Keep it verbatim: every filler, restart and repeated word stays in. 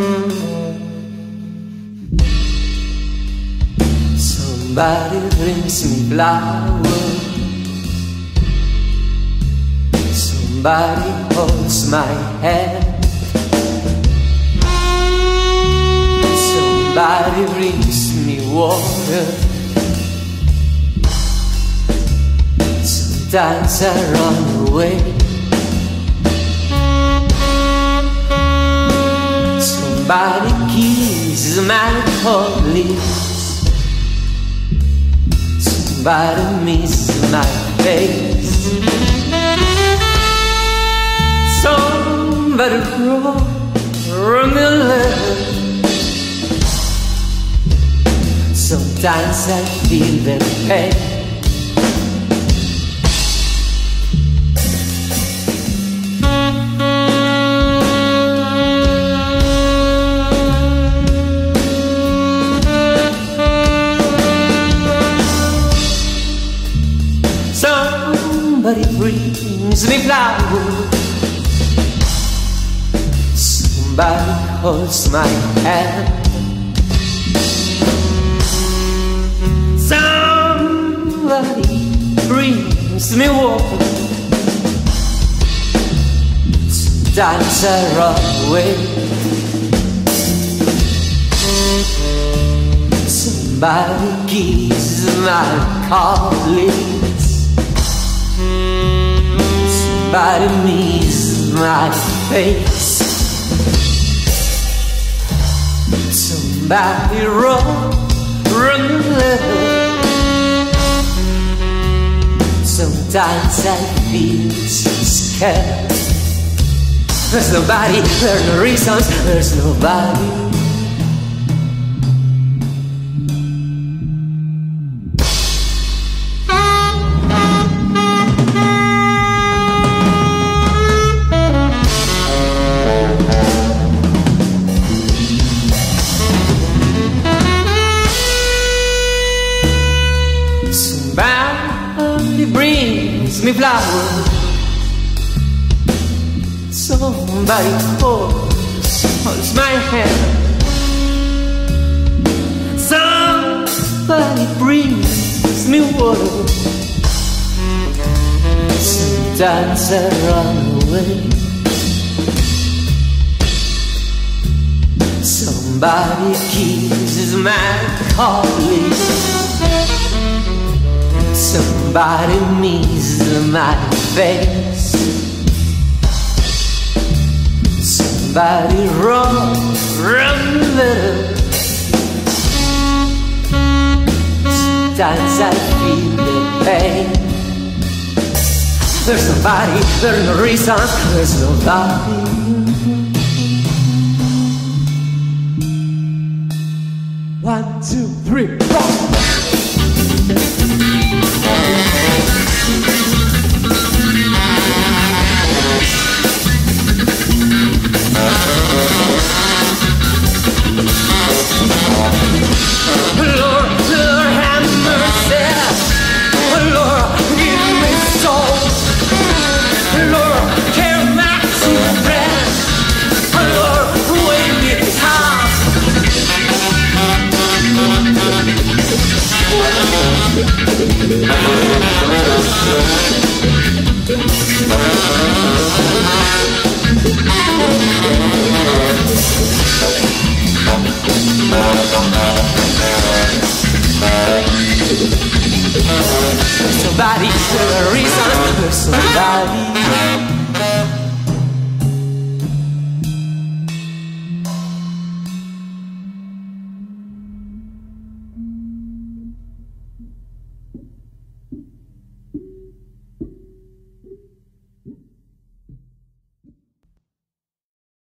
Somebody brings me flowers, somebody holds my hand, somebody brings me water. Sometimes I run away, somebody kisses my cold lips, somebody misses my face, somebody wrote me a letter. Sometimes I feel that pain. Somebody brings me flowers, somebody holds my hand, somebody brings me water. Sometimes I run away, somebody kisses my cold lips, somebody misses my face, somebody wrote a letter. Sometimes I feel so scared. There's nobody, there's no reasons, there's nobody. Somebody brings me flowers, somebody holds, holds my hand, somebody brings me water. Sometimes I run away, somebody kisses my cold lips, somebody misses my face, somebody wrote a letter. Sometimes I feel the pain. There's nobody, there's no reason, there's nobody. One, two, three, four. Lord, Lord, have mercy. Lord, give me soul. Lord, carry my children. Lord, wake me up. Somebody, there's a reason, there's somebody.